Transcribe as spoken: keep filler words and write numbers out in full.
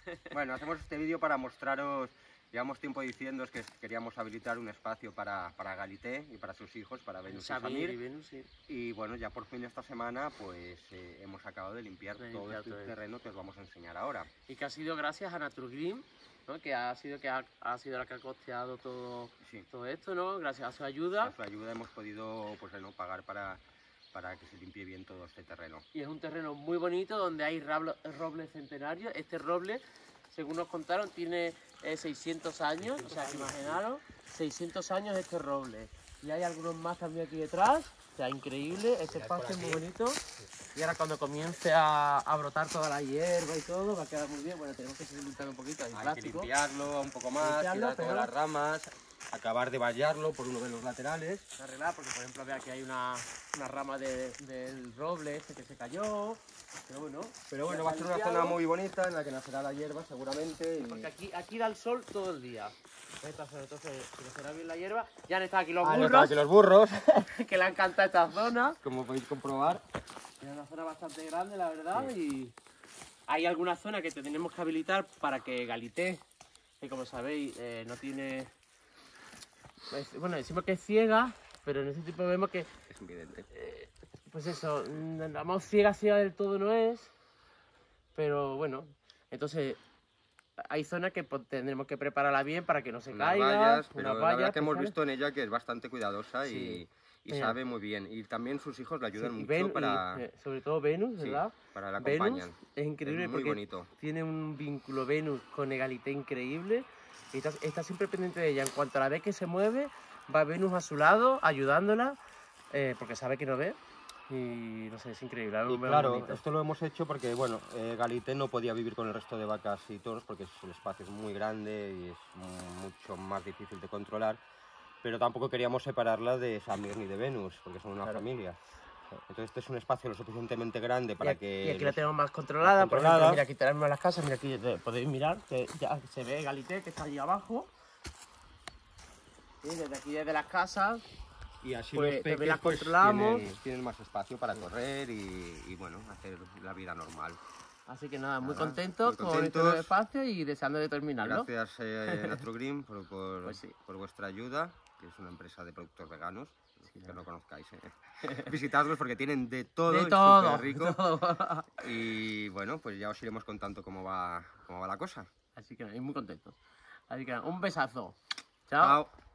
Bueno, hacemos este vídeo para mostraros, llevamos tiempo diciendo que queríamos habilitar un espacio para, para Galité y para sus hijos, para Venus y Samir. Y, Venus, sí. Y bueno, ya por fin esta semana pues eh, hemos acabado de limpiar de todo limpiar este todo terreno que os vamos a enseñar ahora. Y que ha sido gracias a Naturgreen, ¿no? Que ha sido, que ha, ha sido la que ha costeado todo, sí. todo esto, ¿no? Gracias a su ayuda. A su ayuda hemos podido pues, bueno, pagar para, para que se limpie bien todo este terreno. Y es un terreno muy bonito donde hay robles centenarios. Este roble, según nos contaron, tiene eh, seiscientos años, o sea, imaginaros, seiscientos años este roble. Y hay algunos más también aquí detrás, o sea, increíble, este espacio es muy bonito. Y ahora cuando comience a, a brotar toda la hierba y todo, va a quedar muy bien. Bueno, tenemos que seguir limpiando un poquito el Hay plástico. que limpiarlo un poco más, Limpiarlo, quitar pero... todas las ramas, acabar de vallarlo por uno de los laterales. Arreglar, porque por ejemplo vea que hay una, una rama de, del roble este que se cayó. Pero bueno, pero bueno, va a ser una zona muy bonita en la que nacerá la hierba seguramente. Y... porque aquí, aquí da el sol todo el día. Entonces, si nacerá bien la hierba, ya han estado aquí los ah, burros. no, aquí los burros. Que le encanta esta zona. Como podéis comprobar. Es una zona bastante grande, la verdad. Sí. Y hay alguna zona que tenemos que habilitar para que Galité, que como sabéis, eh, no tiene... Pues, bueno, decimos que es ciega, pero en ese tipo vemos que... Es evidente. Eh, pues eso, la más ciega, ciega del todo no es, pero bueno, entonces hay zonas que pues, tendremos que prepararla bien para que no se unas caiga. Vallas, pero unas la vallas, verdad que hemos ¿sabes? visto en ella que es bastante cuidadosa Sí. y, y sabe muy bien. Y también sus hijos le ayudan Sí, mucho Ven, para... y, eh, sobre todo Venus, ¿verdad? Sí, para la Venus acompañan. es increíble es muy porque bonito. tiene un vínculo Venus con Galité increíble. Y está, está siempre pendiente de ella. En cuanto a la vez que se mueve, va Venus a su lado, ayudándola, eh, porque sabe que no ve. Y no sé, es increíble. Y claro, esto lo hemos hecho porque, bueno, eh, Galité no podía vivir con el resto de vacas y toros porque el espacio es muy grande y es mucho más difícil de controlar. Pero tampoco queríamos separarla de Samir ni de Venus, porque son una claro. familia. Entonces este es un espacio lo suficientemente grande para y aquí, que... Y aquí la tenemos más controlada, más controlada. Por ejemplo, mira, aquí tenemos las casas, mira aquí podéis mirar, que ya se ve Galité, que está allí abajo. Y desde aquí, desde las casas, y así pues, los peques las pues, controlamos. Tienen, tienen más espacio para correr y, y bueno, hacer la vida normal. Así que nada, muy nada, contentos, muy con contentos. este nuevo espacio y deseando de terminarlo. Gracias eh, Naturgreen por, por, pues sí. por vuestra ayuda, que es una empresa de productos veganos. Sí, que no conozcáis, eh. Visitadlos porque tienen de todo, de todo, súper rico. De todo. Y bueno, pues ya os iremos contando cómo va, cómo va la cosa. Así que muy contentos. Así que un besazo. Chao. Chao.